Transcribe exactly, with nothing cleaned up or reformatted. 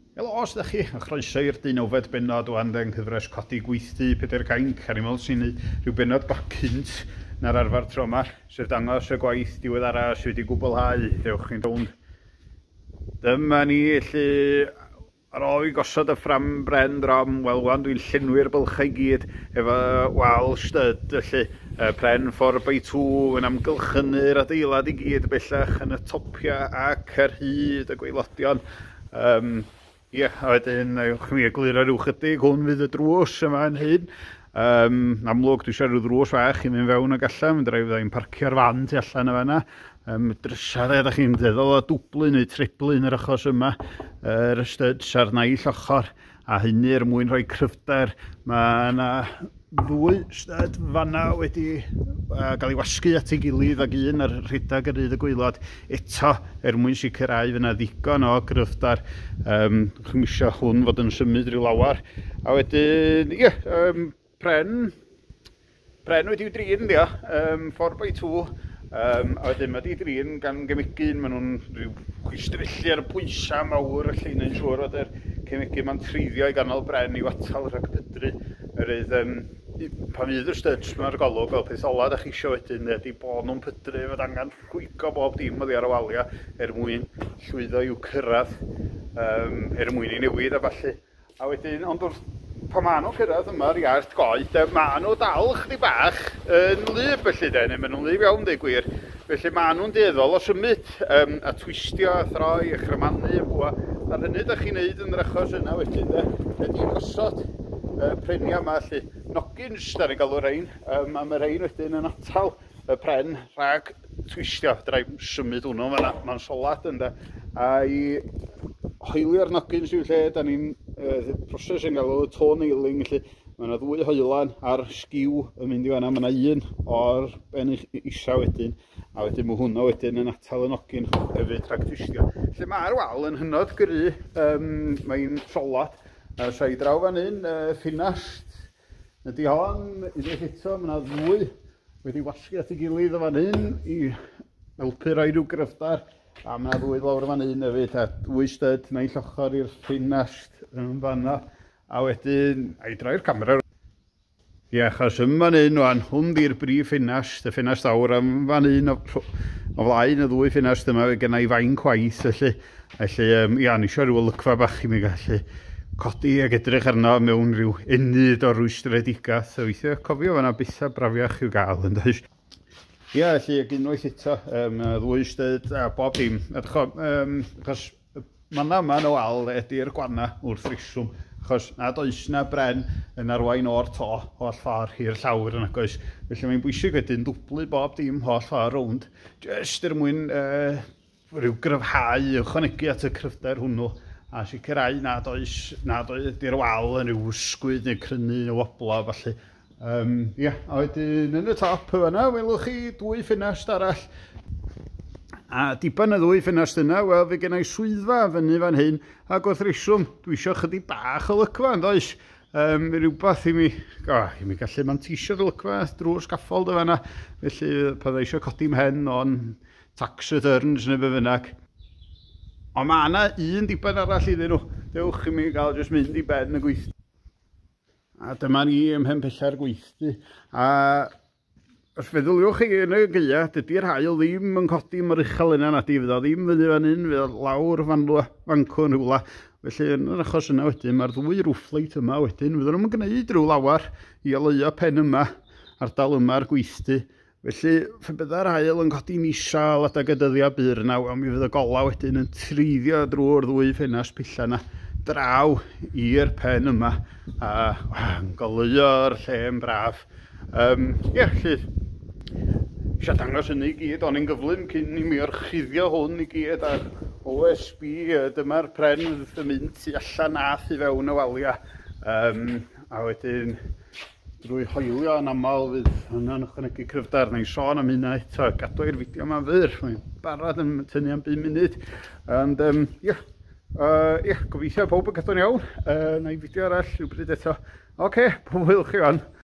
Helo, os ydych chi, a chroeso i'r deunawfed bennod o Anden Cyfres Codi Gweithdy Pedair Cainc, a ni'n meddwl sy'n neud rhyw bennod bach cynt na'r arfer tro yma, sy'n dangos y gwaith diweddara sydd wedi gwblhau, dewch chi'n dod. Dyma ni, felly, ar ôl i gosod y ffram bren drom, wel, wan dwi'n llenwi'r bylchau gyd efo wal styd, felly, uh, pren four by two yn amgylchynu'r adeilad i gyd bellach yn y topia ac ar hyd y gwaelodion. Um, Ie, yeah, a wedyn, ewch mi egluro rhyw chydig, hwn fydd y drws yma yn hyn. Um, amlwg, dwi eisiau rhyw drws fach i mynd fewn ag allan, mynd rhaid i'n parcio'r fan tu allan y fanna. Um, Drysau, ydych chi'n deddol o dwblu neu triblu yn yr achos yma, yr uh, studs ar naill ochr, a hynny er mwyn rhoi cryfder. Mae yna ddwy stud fanna wedi uh, gael ei wasgu at ei gilydd ag un ar rhedag ar hyd y gwaelod. Eto, er mwyn sicrhau fyna ddigon o gryfder, um, chi'n misio hwn fod yn symud rhyw lawar. A wedyn, ie, yeah, um, pren, pren wedi i'w drin, dia, um, four by two. Um, a wedyn mae di drin gan gemegyn, maen nhw'n rhyw chwistrellu ar y pwysau mawr, felly neu'n siŵr oedd yr cemegyn ma'n treiddio i ganol bren i watal rhag pydru. Yr ydd, um, pan fydd y studs mae'r golwg fel peth ola da chi isio wedyn ydy bod nhw'n pydru fod angen llwygo bob dim oddi ar y walia er mwyn llwyddo i'w cyrraedd, um, er mwyn i newid a falle. A wedyn, ond wrth pan maen nhw'n cyrraedd yma'r iart goed, maen nhw dal chdi bach yn lyb felly de, neu maen nhw'n lyb iawn dweud gwir. Felly maen nhw'n dueddol o symud um, a twistio a throi, a chrymannu y bwa. Ar hynny ydych chi'n neud yn yr achos yna wedyn de, ydy gosod y prenia yma, felly nogins da ni'n galw rein, um, a mae rein wedyn yn atal y pren rhag twistio, dra i symud hwnnw fan'na, mae'n solad ynddo. A i hoelio'r nogins i'w lle, da ni'n uh, proses yn galw toe-nailing, felly mae yna ddwy hoelan ar sgiw yn mynd i fan'na, mae yna un o'r ben isa wedyn, a wedyn mae hwnna wedyn yn atal y nogin hefyd rhag twistio. Felly mae'r wal yn hynod gry, um, mae'n solad. A sa'i draw fan hyn, uh, ffinast, ydy hon, unwaith eto, mae yna ddwy wedi wasgu at ei gilydd o fan hyn i helpu rhoi rhyw gryfdar, a mae yna ddwy lawr fan hyn hefyd, a dwy styd naill ochr i'r ffinast yn fan'na, a wedyn, a i drau'r camera. Ie, achos ym fan hyn, wan, hwn di'r brif ffinast, y ffinast awr, am fan hyn o, o flaen y ddwy ffinast yma, gyda i fain gwaith, felly, felly, um, ia, ni eisiau rhyw olygfa bach i mi gallu codi ag edrych arno mewn rhyw enyd o rwystredigaeth. A weithio cofio fan'na bitha brafiach i'w gael yn dweud. Ie, felly ag unwaith eto, um, ddwy styd a bob dim. Um, achos manna yma yn y wal ydy'r gwanna wrth reswm. Achos nad oes na bren yn arwain o'r to holl ffordd i'r llawr yn agos. Felly mae'n bwysig wedyn dwblu bob dim holl ffordd rownd. Just er mwyn uh, rhyw gryfhau, ychwanegu at y cryfder hwnnw. A sicrhau nad oes, nad oes ydy'r wal yn rhyw sgwyd neu crynu neu wobla, falle. Um, yeah, a wedyn yn y top yna, welwch chi dwy ffinast arall. A diban y ddwy ffinast yna, wel, fe gennau swyddfa fyny fan hyn, ac wrth reswm, dwi eisiau chydig bach o lygfa, yn does? Um, rhywbeth i mi, o, i mi gallu manteisio lygfa drwy'r sgaffold y fan'na, felly pan eisiau codi mhen o'n tax returns neu be bynnag. Ond mae yna un diben arall iddyn nhw. Dewch i mi gael jyst mynd i ben y gweithdy. A dyma ni ym mhen pella'r gweithdy. A os feddyliwch chi yn y gaea, dydy'r hael ddim yn codi mor uchel yna na di. Fydd o ddim fyny fan hyn, fydd o lawr fanlwa, fanco yn rhywle. Felly yn yr achos yna wedyn, mae'r ddwy rwffleit yma wedyn, fydd nhw'n gwneud rhyw lawar i oleuo pen yma, ardal yma'r gweithdy. Felly, fe bydda'r hael yn codi nisal adag y dyddiau byr yna, a mi fydd y gola wedyn yn treiddio drwy'r ddwy ffenast pilla yna draw i'r pen yma, a yn goleuo'r lle yn braf. Um, Ie, felly, eisiau dangos hynny i gyd, ond yn gyflym cyn i mi orchuddio hwn i gyd ar O S B, dyma'r pren wrth y mynd i allan nath i fewn y walia. Um, a wedyn, drwy hoelio yn aml fydd hwnna'n ychwanegu cryfdar. Neu sôn am hynna eto, gadw i'r fideo yma fyr. Mae'n barod yn tynnu am bum munud. Ond um, ie, uh, ie, gobeithio pob yn gadw'n iawn. Uh, na i fideo arall rhywbryd eto. Oce, pob hwyl chi wan.